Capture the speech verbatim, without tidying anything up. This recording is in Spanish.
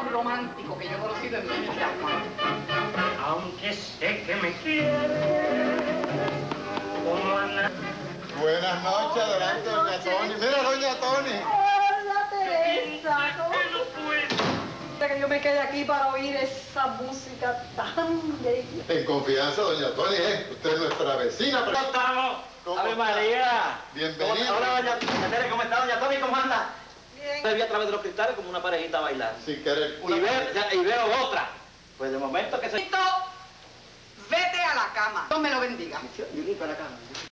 más romántico que yo he conocido en mi vida, Juan. Aunque sé que me quieres, como a nadie. Buenas noches, adelante, doña Toni. Mira, doña Toni. Hola, Teresa. ¿Cómo No puedo. que yo me quede aquí para oír esa música tan bella? En confianza, doña Toni, ¿eh? Usted es nuestra vecina. ¿Cómo estamos? ¿Cómo ¡Ave está? María! Bienvenida. Hola, doña Tere, ¿cómo está, doña Toni? ¿Cómo anda? Bien. Me vi a través de los cristales como una parejita a bailar. Sin querer. Y, ve- ya- y veo otra. Pues de momento que se... Vete a la cama. Dios me lo bendiga. Yo limpio la cama.